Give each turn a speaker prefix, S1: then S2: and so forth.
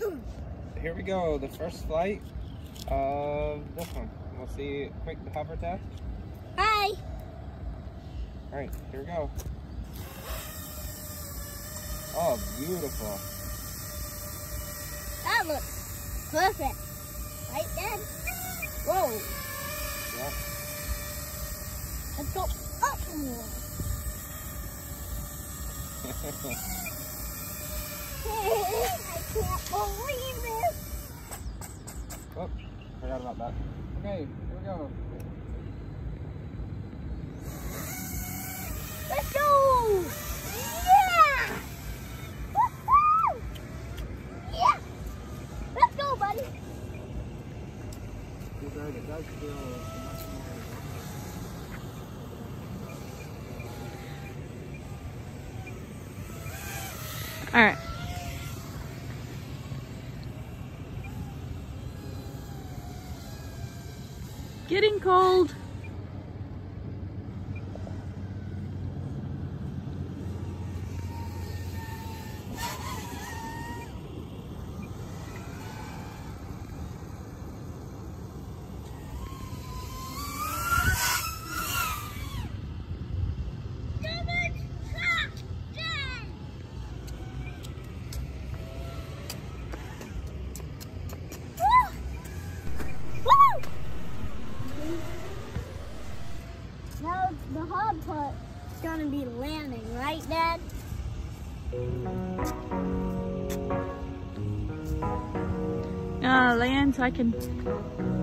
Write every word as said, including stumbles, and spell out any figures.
S1: here we go. The first flight of this one. We'll see a quick hover test.
S2: Hi.
S1: All right, here we go. Oh, beautiful.
S2: That looks perfect. Right, Dad? Whoa.
S1: Yeah.
S2: Let's go up more. I can't believe this.
S1: Oh, forgot about that. Okay, here we go.
S2: Let's go! Yeah! Woo-hoo! Yeah! Let's go, buddy.
S1: You're right, it does feel much more.
S3: All right. Getting cold.
S2: Now the hard part is gonna be landing, right, Dad?
S3: Uh, land so I can